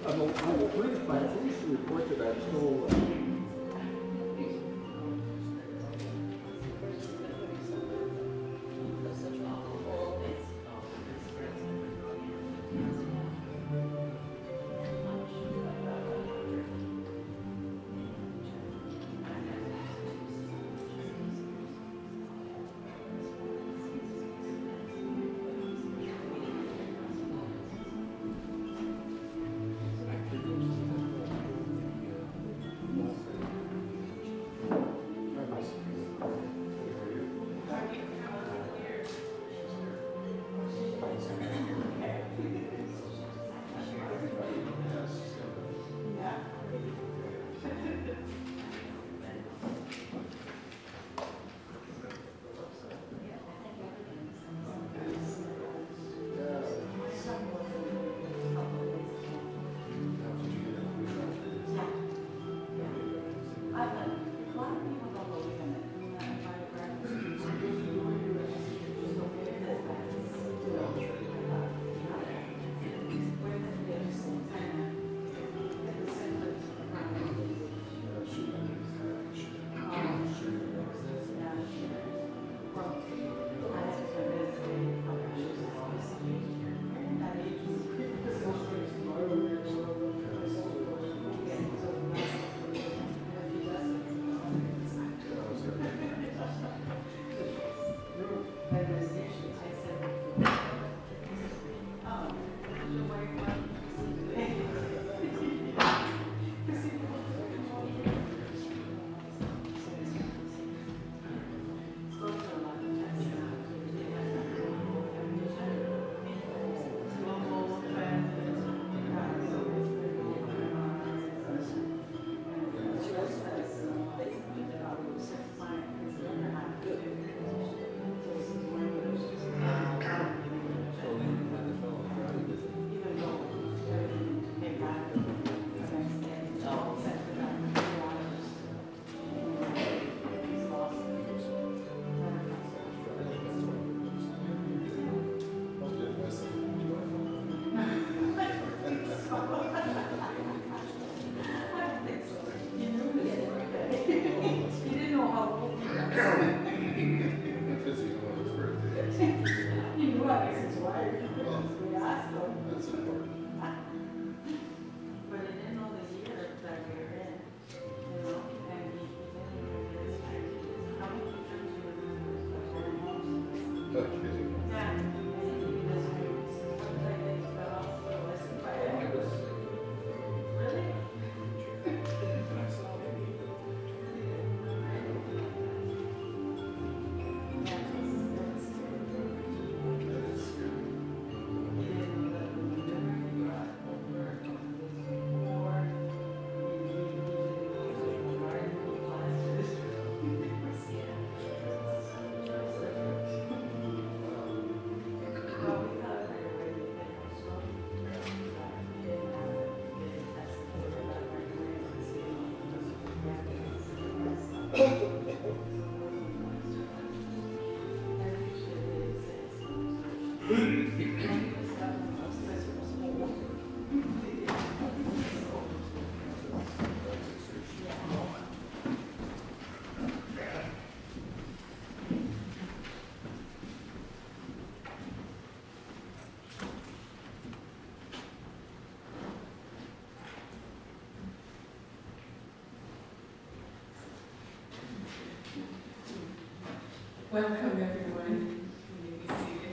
I'm pleased to report that I'm still Welcome, everyone. You may be seated.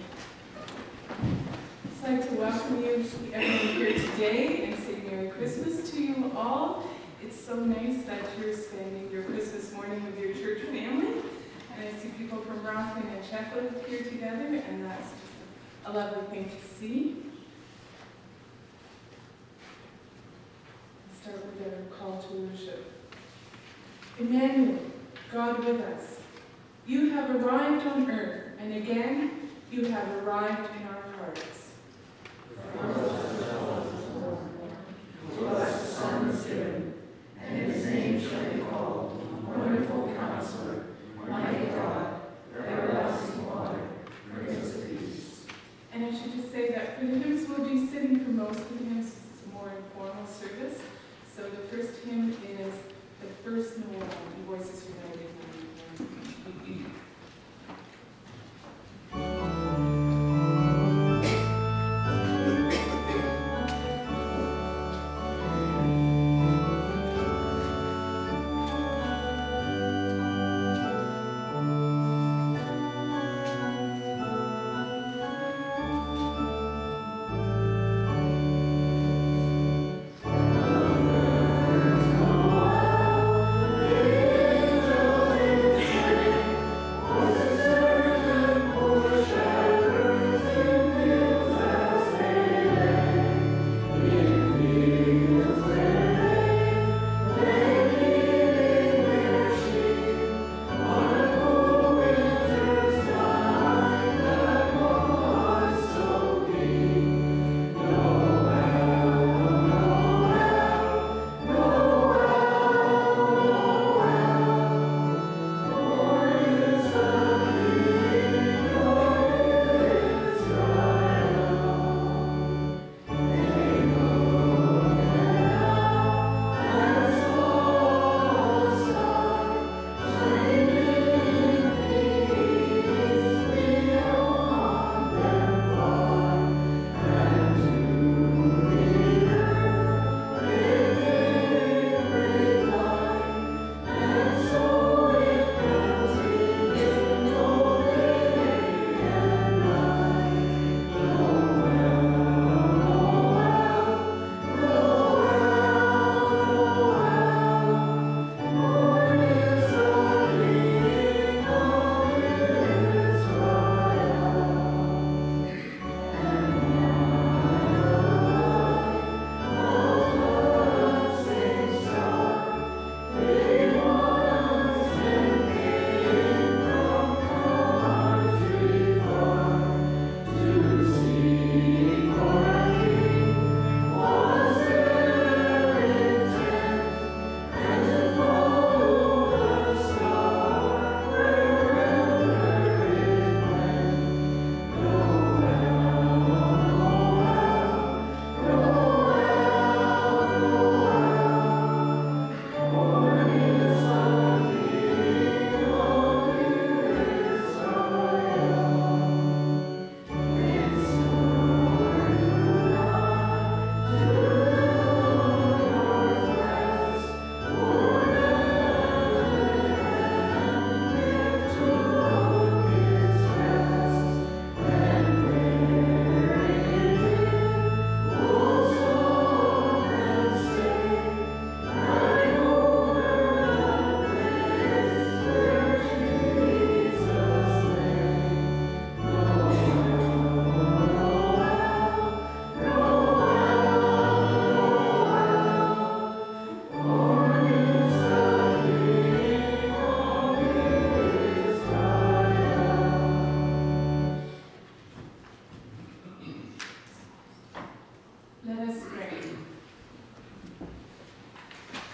I'd like to welcome you, everyone here today, and say Merry Christmas to you all. It's so nice that you're spending your Christmas morning with your church family. And I see people from Rockland and Sheffield here together, and that's just a lovely thing to see. Let's start with our call to worship. Emmanuel, God with us. You have arrived on earth, and again, you have arrived in our hearts. To us the Son is given, and his name shall be called Wonderful Counselor, Mighty God, Everlasting Father, Prince of Peace. And I should just say that for the hymns we'll be sitting for most of the hymns, it's a more informal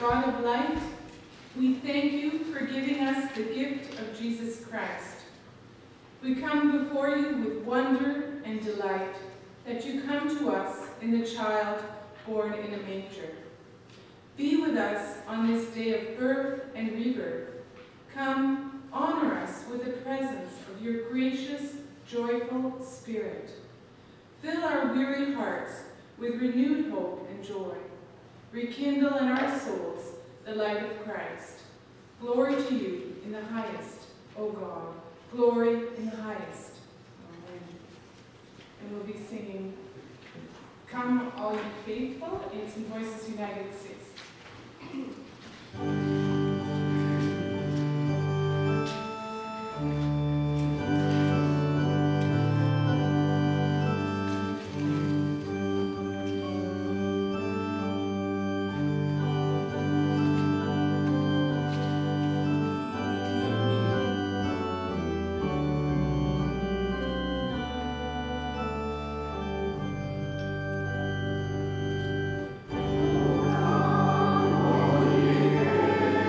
God of light, we thank you for giving us the gift of Jesus Christ. We come before you with wonder and delight that you come to us in the child born in a manger. Be with us on this day of birth and rebirth. Come, honor us with the presence of your gracious, joyful Spirit. Fill our weary hearts with renewed hope and joy. Rekindle in our souls the light of Christ. Glory to you in the highest, O God. Glory in the highest. Amen. And we'll be singing, Come All You Faithful. It's in Voices United 6. Come, all ye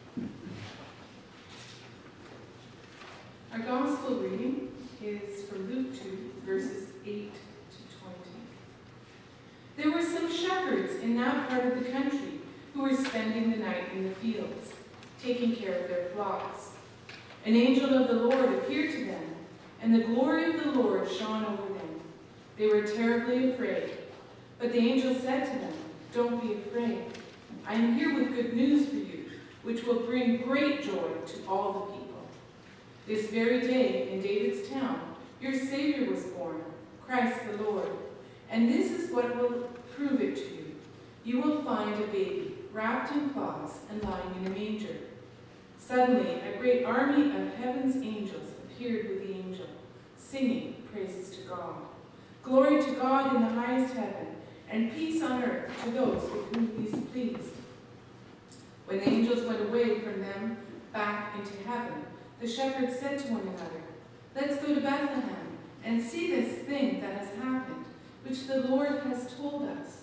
Our gospel reading is from Luke 2, verses 8 to 20. There were some shepherds in that part of the country who were spending the night in the fields, taking care of their flocks. An angel of the Lord appeared to them, and the glory of the Lord shone over them. They were terribly afraid. But the angel said to them, "Don't be afraid. I am here with good news for you, which will bring great joy to all the people. This very day in David's town, your Savior was born, Christ the Lord. And this is what will prove it to you. You will find a baby wrapped in cloths and lying in a manger." Suddenly, a great army of heaven's angels appeared with the angel, singing praises to God. "Glory to God in the highest heaven, and peace on earth to those with whom he is pleased." When the angels went away from them back into heaven, the shepherds said to one another, "Let's go to Bethlehem and see this thing that has happened, which the Lord has told us."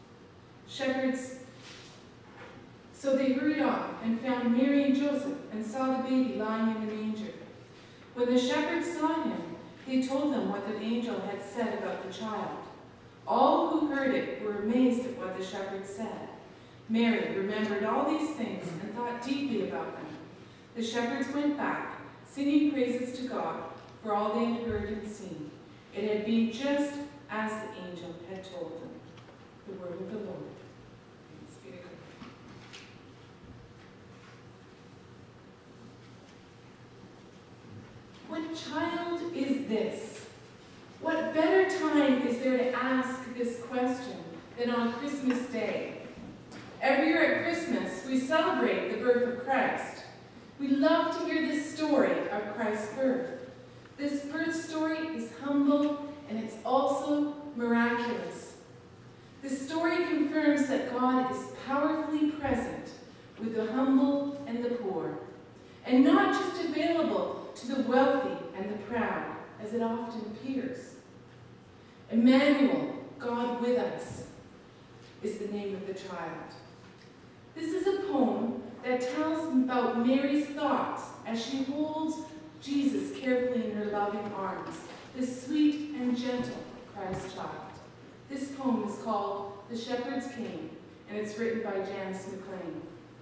So they hurried off and found Mary and Joseph and saw the baby lying in a manger. When the shepherds saw him, they told them what the angel had said about the child. All who heard it were amazed at what the shepherds said. Mary remembered all these things and thought deeply about them. The shepherds went back, singing praises to God for all they had heard and seen. It had been just as the angel had told them. The word of the Lord. Thanks be to God. What child is this? What better time is there to ask this question than on Christmas Day? Every year at Christmas, we celebrate the birth of Christ. We love to hear the story of Christ's birth. This birth story is humble and it's also miraculous. The story confirms that God is powerfully present with the humble and the poor, and not just available to the wealthy and the proud, as it often appears. Emmanuel, God with us, is the name of the child. This is a poem that tells about Mary's thoughts as she holds Jesus carefully in her loving arms, the sweet and gentle Christ child. This poem is called The Shepherd's King, and it's written by Janice McLean.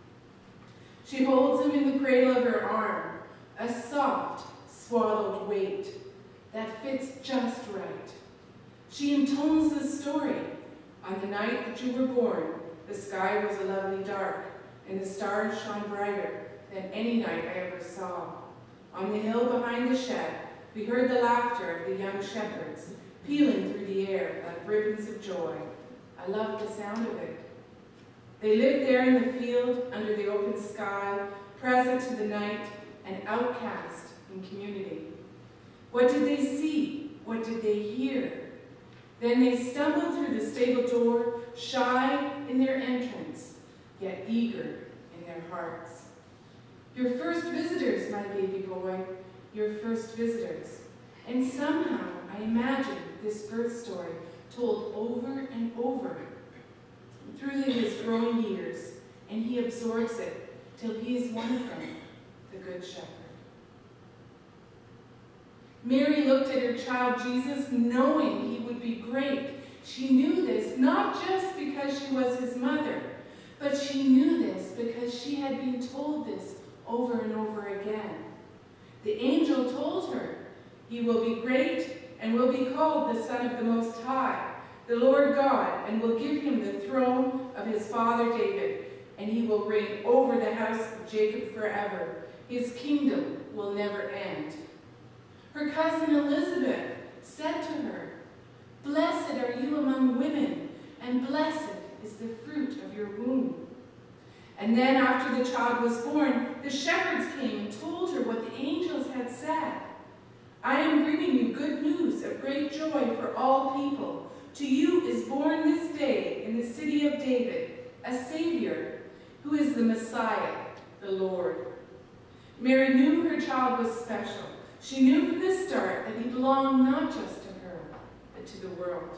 She holds him in the cradle of her arm, a soft, swallowed weight that fits just right. She intones the story. On the night that you were born, the sky was a lovely dark, and the stars shone brighter than any night I ever saw. On the hill behind the shed, we heard the laughter of the young shepherds, pealing through the air like ribbons of joy. I loved the sound of it. They lived there in the field, under the open sky, present to the night, and outcast in community. What did they see? What did they hear? Then they stumbled through the stable door, shy in their entrance, yet eager in their hearts. Your first visitors, my baby boy, your first visitors. And somehow I imagine this birth story told over and over through his growing years, and he absorbs it till he is one of them, the Good Shepherd. Mary looked at her child Jesus knowing he would be great. She knew this not just because she was his mother, but she knew this because she had been told this over and over again. The angel told her, "He will be great and will be called the Son of the Most High, the Lord God, and will give him the throne of his father David, and he will reign over the house of Jacob forever. His kingdom will never end." Her cousin Elizabeth said to her, "Blessed are you among women, and blessed is the fruit of your womb." And then after the child was born, the shepherds came and told her what the angels had said. "I am bringing you good news of great joy for all people. To you is born this day in the city of David a Savior, who is the Messiah, the Lord." Mary knew her child was special. She knew from the start that he belonged not just to her, but to the world.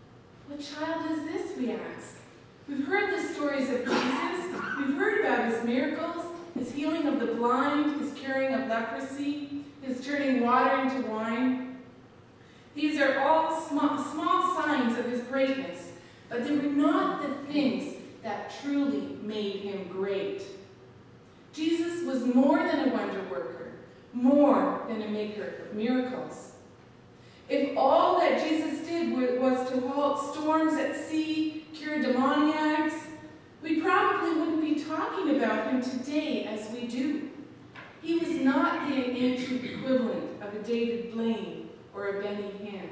What child is this, we ask? We've heard the stories of Jesus. We've heard about his miracles, his healing of the blind, his curing of leprosy, his turning water into wine. These are all small signs of his greatness, but they were not the things that truly made him great. Jesus was more than a wonder worker, more than a maker of miracles. If all that Jesus did was to halt storms at sea, cure demoniacs, we probably wouldn't be talking about him today as we do. He was not the ancient equivalent of a David Blaine or a Benny Hinn.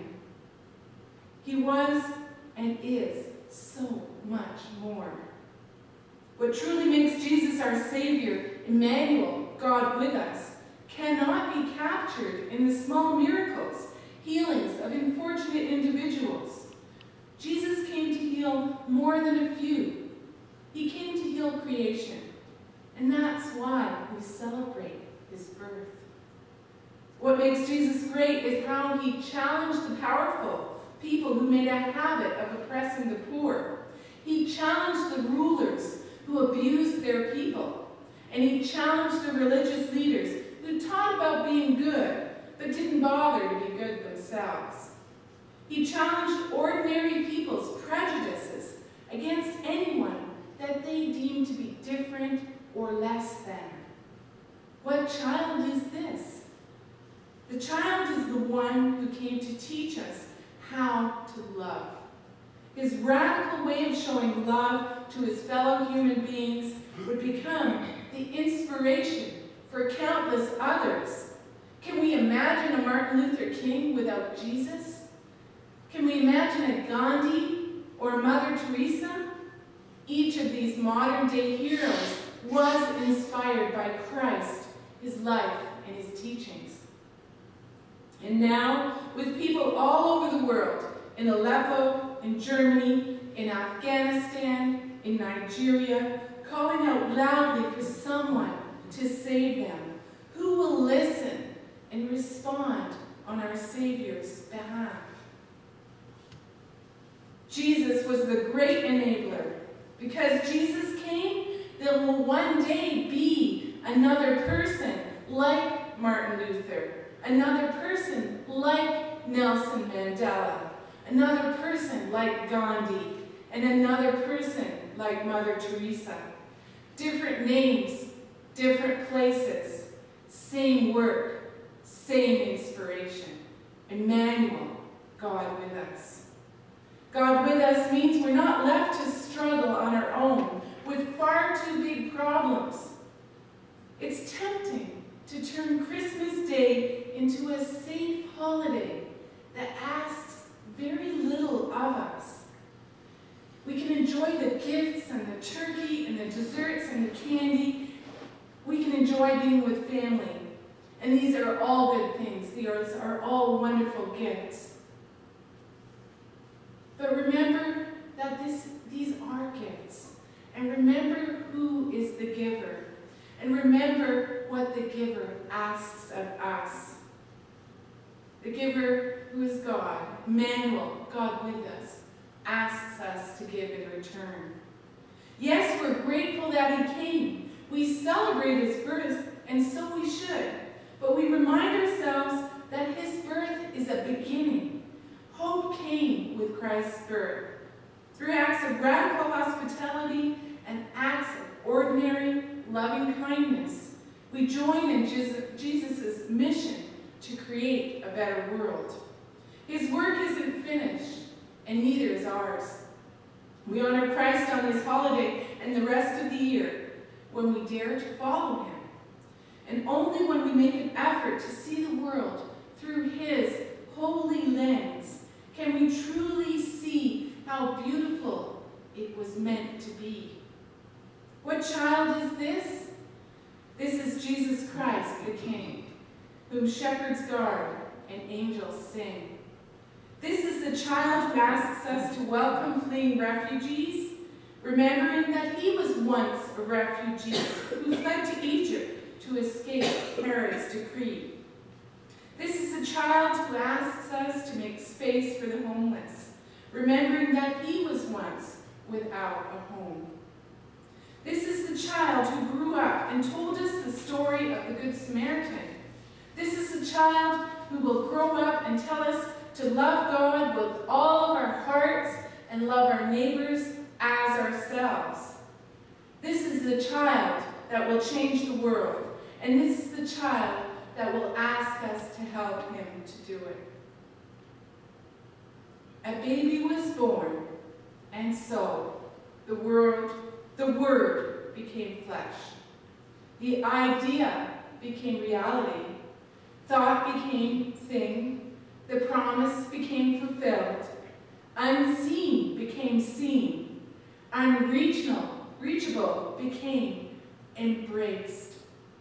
He was and is so much more. What truly makes Jesus our Savior, Emmanuel, God with us, cannot be captured in the small miracles, healings of unfortunate individuals. Jesus came to heal more than a few. He came to heal creation, and that's why we celebrate his birth. What makes Jesus great is how he challenged the powerful, people who made a habit of oppressing the poor. He challenged the rulers who abused their people, and he challenged the religious leaders who taught about being good, but didn't bother to be good themselves. He challenged ordinary people's prejudices against anyone that they deemed to be different or less than. What child is this? The child is the one who came to teach us how to love. His radical way of showing love to his fellow human beings would become the inspiration for countless others. Can we imagine a Martin Luther King without Jesus? Can we imagine a Gandhi or Mother Teresa? Each of these modern-day heroes was inspired by Christ, his life, and his teachings. And now, with people all over the world, in Aleppo, in Germany, in Afghanistan, in Nigeria, calling out loudly for someone to save them, who will listen and respond on our Savior's behalf? Jesus was the great enabler. Because Jesus came, there will one day be another person like Martin Luther, another person like Nelson Mandela, another person like Gandhi, and another person like Mother Teresa. Different names, different places, same work, same inspiration. Emmanuel, God with us. God with us means we're not left to struggle on our own with far too big problems. It's tempting to turn Christmas Day into a safe holiday that asks very little of us. We can enjoy the gifts and the turkey and the desserts and the candy. We can enjoy being with family. And these are all good things. These are all wonderful gifts. But remember that these are gifts. And remember who is the giver. And remember what the giver asks of us. The giver, who is God, Emmanuel, God with us, asks us to give in return. Yes, we're grateful that he came. We celebrate his birth, and so we should. But we remind ourselves that his birth is a beginning. Hope came with Christ's birth. Through acts of radical hospitality and acts of ordinary, loving kindness, we join in Jesus' mission to create a better world. His work isn't finished, and neither is ours. We honor Christ on this holiday and the rest of the year when we dare to follow him. And only when we make an effort to see the world through his holy lens can we truly see how beautiful it was meant to be. What child is this? This is Jesus Christ, the King, whom shepherds guard and angels sing. This is the child who asks us to welcome fleeing refugees, remembering that he was once a refugee who fled to Egypt to escape Herod's decree. This is a child who asks us to make space for the homeless, remembering that he was once without a home. This is the child who grew Samaritan. This is a child who will grow up and tell us to love God with all of our hearts and love our neighbors as ourselves. This is the child that will change the world, and this is the child that will ask us to help him to do it. A baby was born, and so the Word became flesh. The idea became reality. Thought became thing. The promise became fulfilled. Unseen became seen. Unreachable became embraced.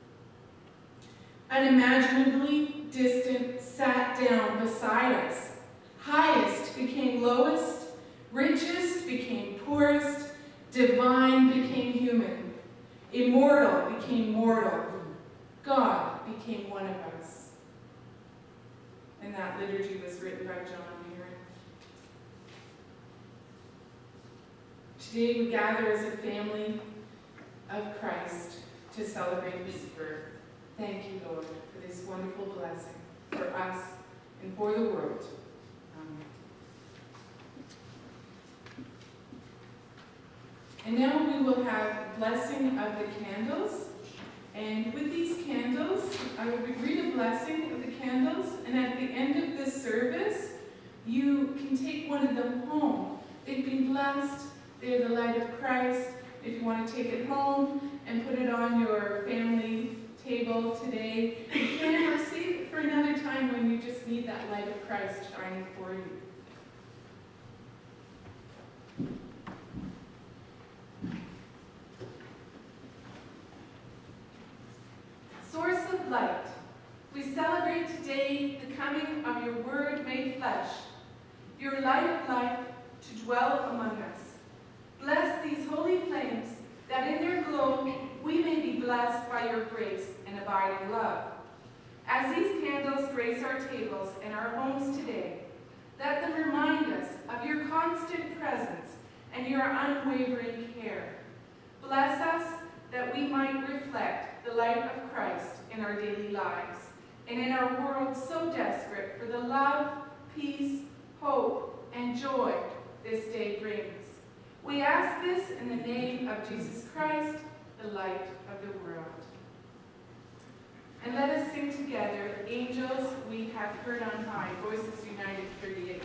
Unimaginably distant sat down beside us. Highest became lowest. Richest became poorest. Divine became human. Immortal became mortal. God became one of us. And that liturgy was written by John Mary. Today we gather as a family of Christ to celebrate his birth. Thank you, Lord, for this wonderful blessing for us and for the world. Amen. And now we will have blessing of the candles. And with these candles, I will read a blessing of the candles, and at the end of this service, you can take one of them home. They've been blessed. They're the light of Christ. If you want to take it home and put it on your family table today, you can, or save it for another time when you just need that light of Christ shining for you. Source of light, we celebrate today the coming of your word made flesh, your light of life to dwell among us. Bless these holy flames, that in their glow we may be blessed by your grace and abiding love. As these candles grace our tables and our homes today, let them remind us of your constant presence and your unwavering care. Bless us that we might reflect the light of Christ in our daily lives and in our world so desperate for the love, peace, hope, and joy this day brings. We ask this in the name of Jesus Christ, the light of the world. And let us sing together, Angels We Have Heard on High, Voices United 38.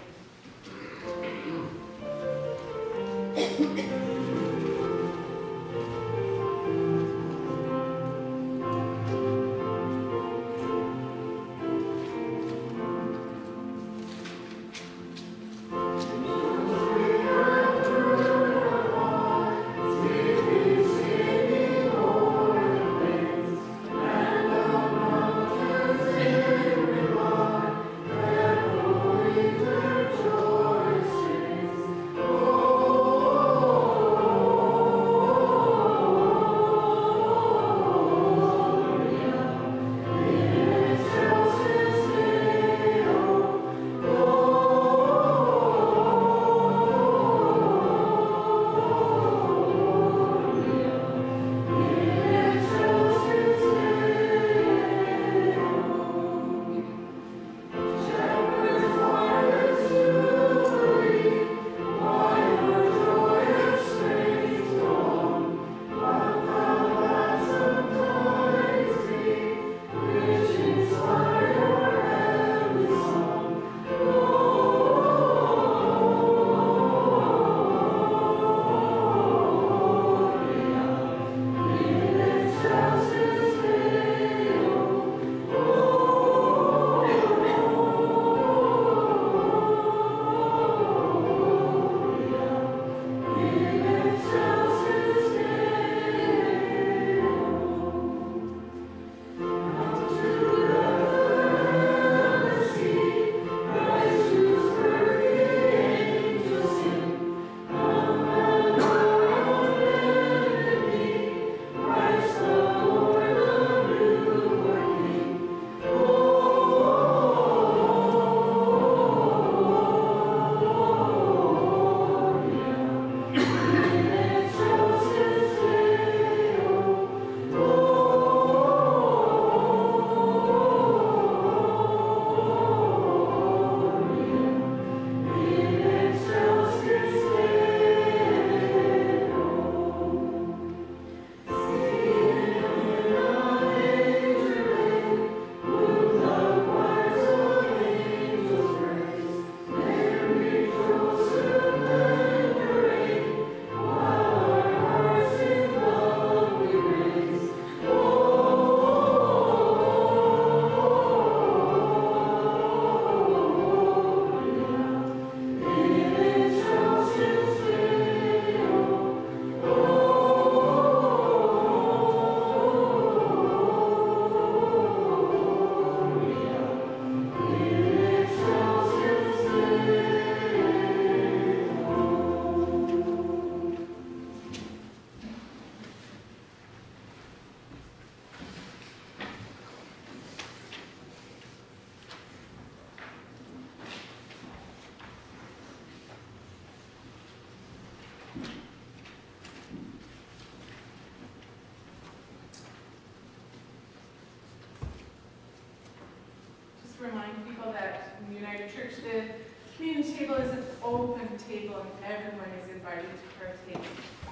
remind people that in the United Church, the communion table is an open table and everyone is invited to partake.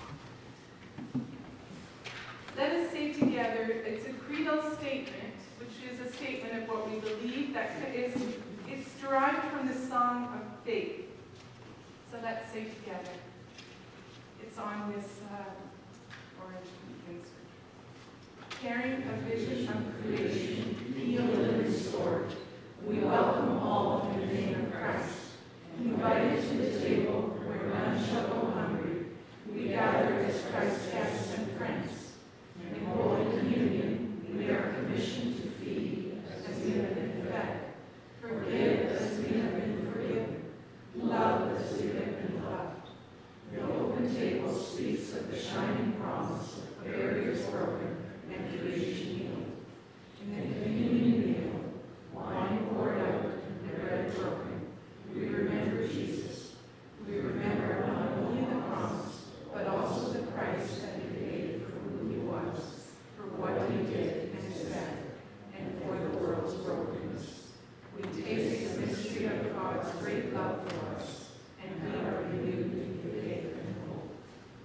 Let us say together, it's a creedal statement, which is a statement of what we believe that it's derived from the Song of Faith. So let's say together. It's on this orange insert. Carrying a vision of creation, healed and restored, we welcome all in the name of Christ. Invited to the table where none shall go hungry, we gather as Christ's guests and friends. In Holy Communion, we are commissioned to feed as we have been fed, forgive as we have been forgiven, love as we have been loved. The open table speaks of the shining promise of barriers broken and creation healed. In the communion meal, wine poured out and bread broken, we remember Jesus. We remember not only the promise, but also the price that he paid for who he was, for what he did and said, and for the world's brokenness. We taste the mystery of God's great love for us, and we are renewed in faith and hope.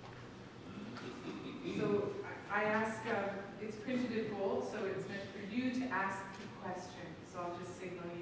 So I ask, it's printed in gold, so it's meant for you to ask the question. So I'll just signal you.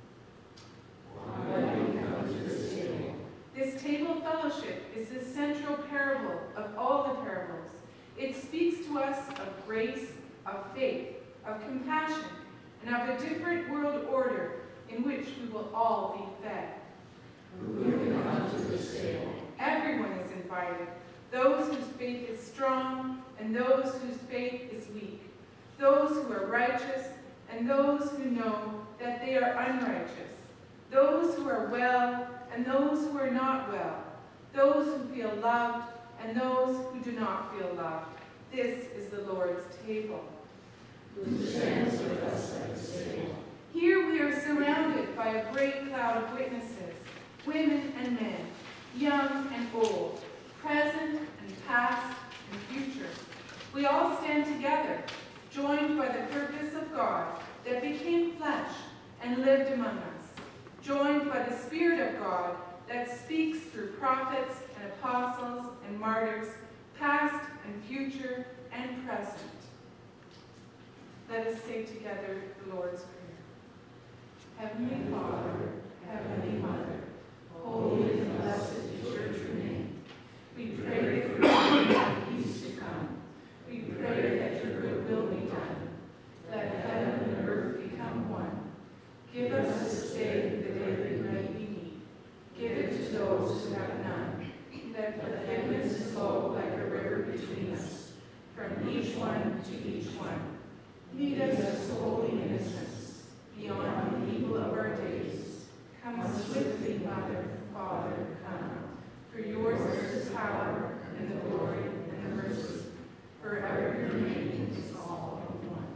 Why do we come to this table? This table fellowship is the central parable of all the parables. It speaks to us of grace, of faith, of compassion, and of a different world order in which we will all be fed. Who will come to this table? Everyone is invited, those whose faith is strong and those whose faith is weak, those who are righteous and those who know that they are unrighteous, those who are well and those who are not well, those who feel loved and those who do not feel loved. This is the Lord's table. Who stands with us at this table? Here we are surrounded by a great cloud of witnesses, women and men, young and old, present and past and future. We all stand together, joined by the purpose of God that became flesh and lived among us, joined by the Spirit of God that speaks through prophets and apostles and martyrs, past and future and present. Let us say together the Lord's Prayer. Heavenly Father, Heavenly Mother, holy and blessed is your true name. We pray for your peace to come. We pray that your good will be done. Let heaven and earth become one. Give us this day the daily bread we need. Give it to those who have none. Let forgiveness flow like a river between us, from each one to each one. Lead us to holy innocence, beyond the evil of our days. Come swiftly, Mother, Father, come. For yours is the power, and the glory, and the mercy. Forever your name is all in one.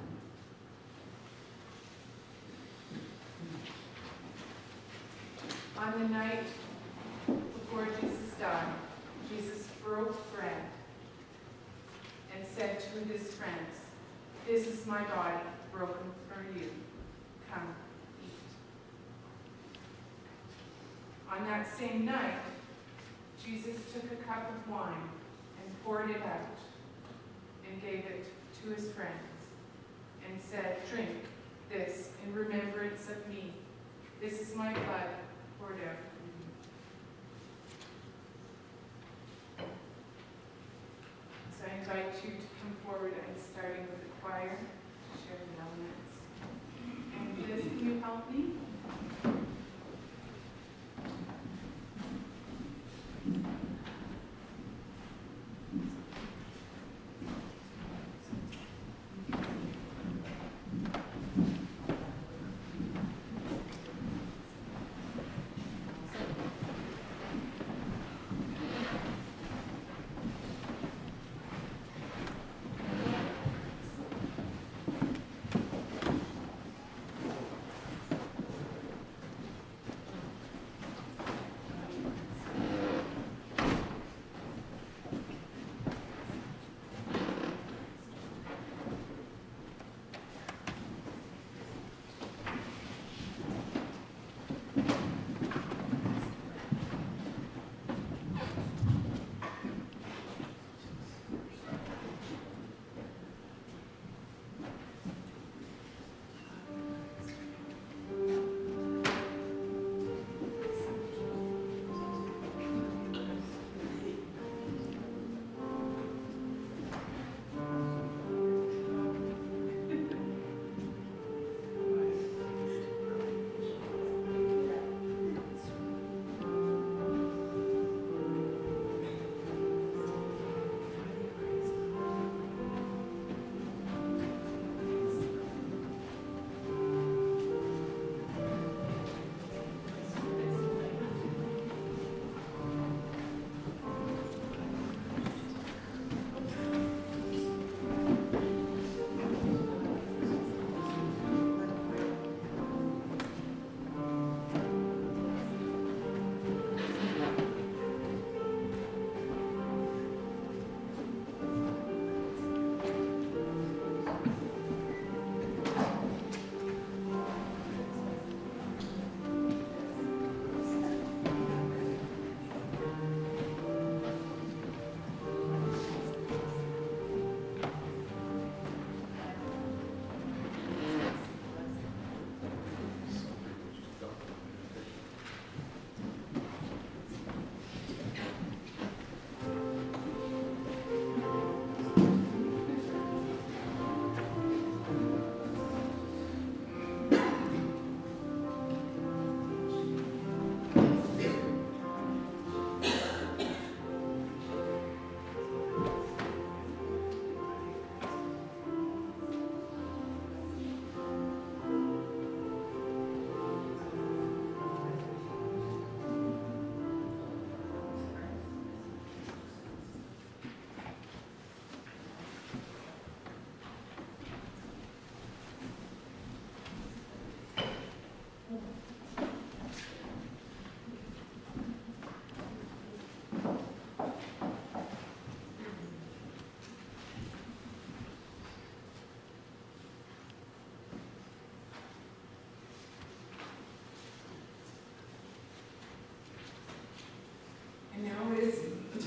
On the night before Jesus died, Jesus broke bread and said to his friends, "This is my body broken for you. Come, eat." On that same night, Jesus took a cup of wine and poured it out and gave it to his friends and said, "Drink this in remembrance of me. This is my blood poured out for you." So I invite you to come forward and starting with the choir to share the elements. And Liz, can you help me?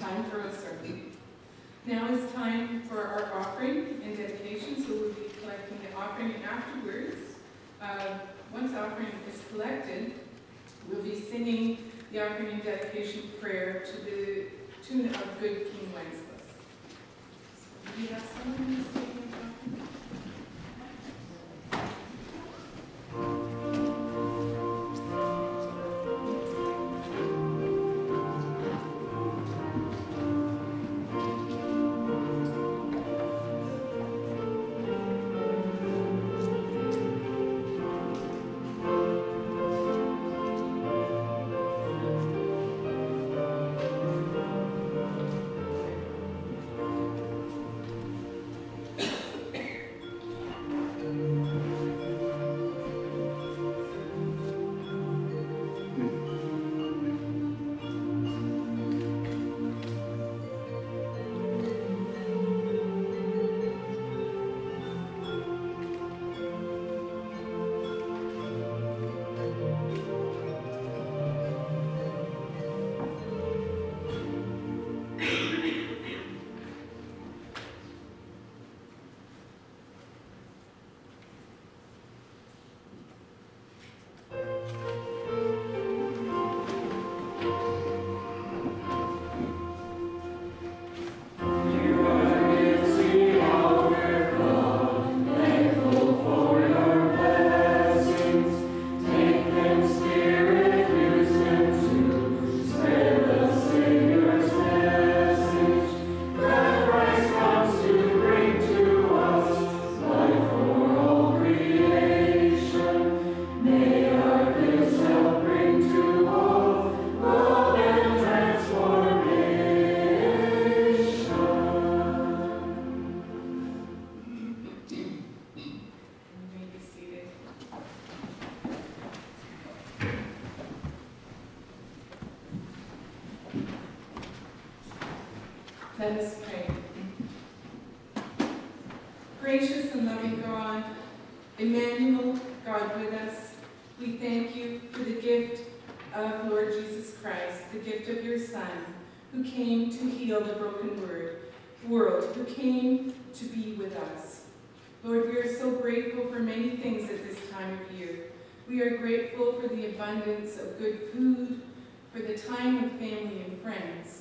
time for a sermon. Now is time for our offering and dedication, so we'll be collecting the offering afterwards. Once the offering is collected, we'll be singing the offering and dedication prayer to the tune of Good King Wenceslas. So, do we have someone who's taking the offering? Let us pray. Gracious and loving God, Emmanuel, God with us, we thank you for the gift of Lord Jesus Christ, the gift of your Son, who came to heal the broken world, who came to be with us. Lord, we are so grateful for many things at this time of year. We are grateful for the abundance of good food, for the time with family and friends.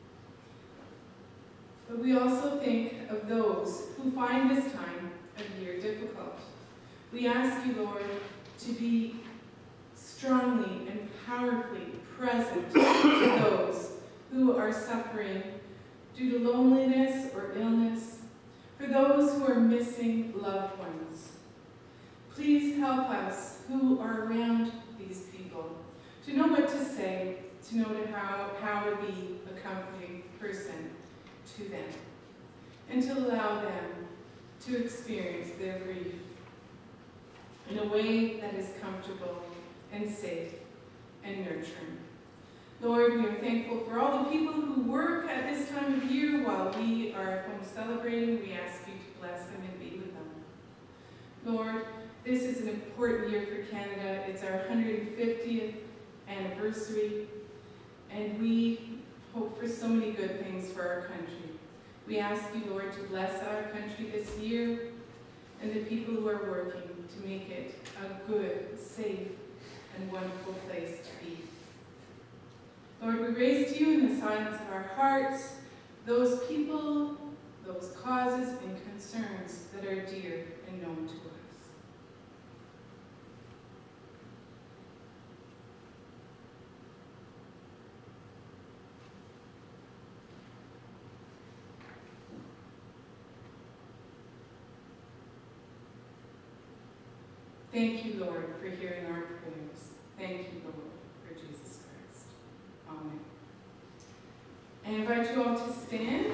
But we also think of those who find this time of year difficult. We ask you, Lord, to be strongly and powerfully present to those who are suffering due to loneliness or illness, for those who are missing loved ones. Please help us who are around these people to know what to say, to know how to be a comforting person to them, and to allow them to experience their grief in a way that is comfortable and safe and nurturing. Lord, we are thankful for all the people who work at this time of year while we are at home celebrating. We ask you to bless them and be with them. Lord, this is an important year for Canada. It's our 150th anniversary, and we hope for so many good things for our country. We ask you, Lord, to bless our country this year and the people who are working to make it a good, safe, and wonderful place to be. Lord, we raise to you in the silence of our hearts those people, those causes and concerns that are dear and known to us. Thank you, Lord, for hearing our prayers. Thank you, Lord, for Jesus Christ. Amen. I invite you all to stand.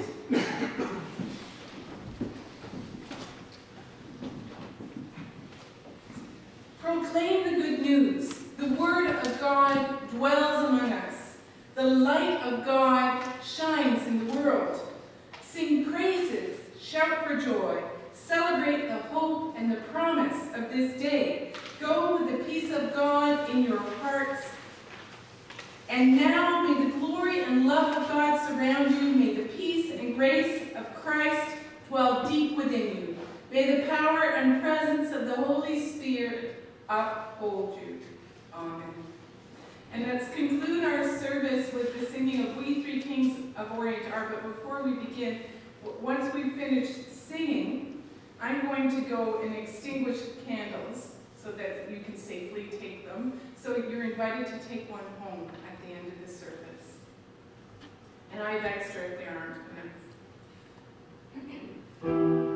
Proclaim the good news. The word of God dwells among us. The light of God shines in the world. Sing praises, shout for joy. Celebrate the hope and the promise of this day. Go with the peace of God in your hearts. And now may the glory and love of God surround around you. May the peace and grace of Christ dwell deep within you. May the power and presence of the Holy Spirit uphold you. Amen. And let's conclude our service with the singing of We Three Kings of Orient Are. But before we begin, once we've finished singing, I'm going to go and extinguish candles so that you can safely take them. So you're invited to take one home at the end of the service. And I have extra if there aren't enough.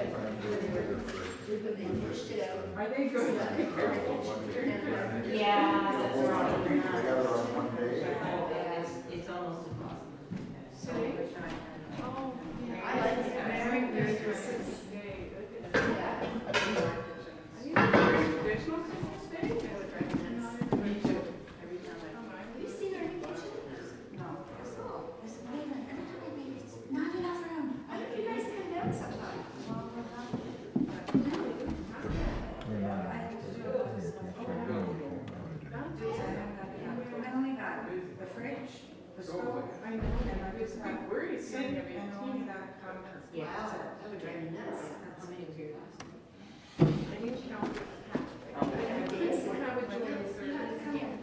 Are they good? Yeah, that's right. Together on one day. It's almost impossible. Today? Oh, yeah. I like it. Merry Christmas Day. Yeah. Are you the traditional Christmas Day? I would recommend. Me too. Every time I. Have you seen our new kitchen? No. I said, wait a minute, every time I leave, it's not enough room. Why don't you guys come down sometime? I only got the fridge, the stove, I know, and I was worried seeing every and only that conference. Yeah, that would drive me nuts.